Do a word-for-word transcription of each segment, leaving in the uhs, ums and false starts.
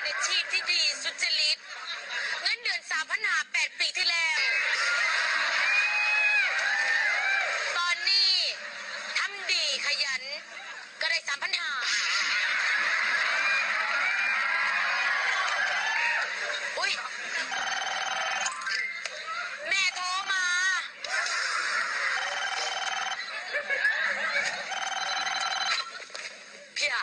เป็นอาชีพที่ดีสุจริตเงินเดือนสามพันหาแปดปีที่แล้วตอนนี้ทำดีขยันก็ได้สามพันหาอุ้ยแม่โทรมาเพีย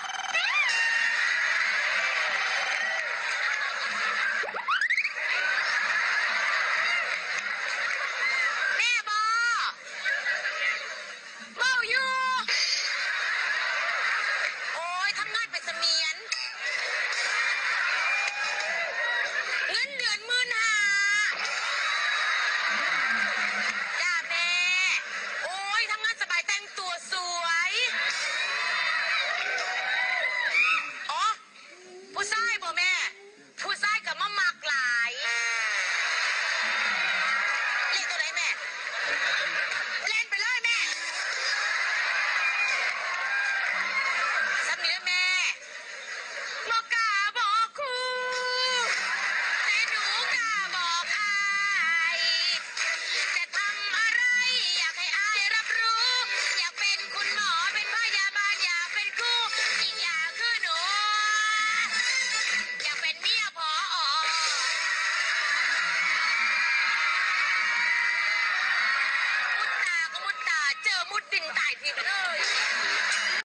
มุดดินตายทีไปเลย